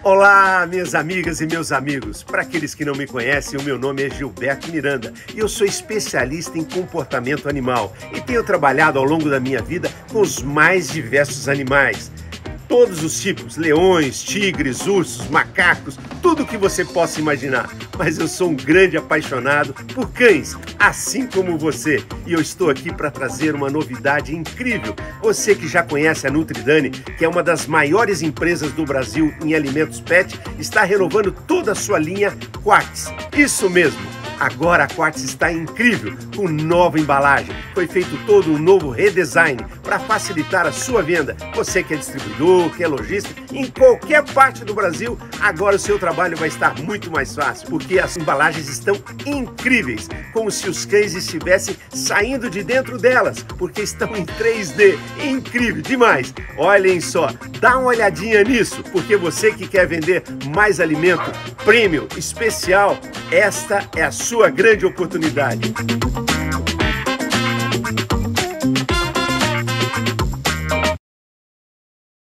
Olá, minhas amigas e meus amigos. Para aqueles que não me conhecem, o meu nome é Gilberto Miranda e eu sou especialista em comportamento animal e tenho trabalhado ao longo da minha vida com os mais diversos animais. Todos os tipos, leões, tigres, ursos, macacos, tudo o que você possa imaginar. Mas eu sou um grande apaixonado por cães, assim como você. E eu estou aqui para trazer uma novidade incrível. Você que já conhece a Nutridani, que é uma das maiores empresas do Brasil em alimentos pet, está renovando toda a sua linha Quartz. Isso mesmo! Agora a Quartz está incrível, com nova embalagem. Foi feito todo um novo redesign para facilitar a sua venda. Você que é distribuidor, que é lojista, em qualquer parte do Brasil, agora o seu trabalho vai estar muito mais fácil, porque as embalagens estão incríveis, como se os cães estivessem saindo de dentro delas, porque estão em 3D. Incrível demais! Olhem só, dá uma olhadinha nisso, porque você que quer vender mais alimento premium, especial, esta é a sua grande oportunidade.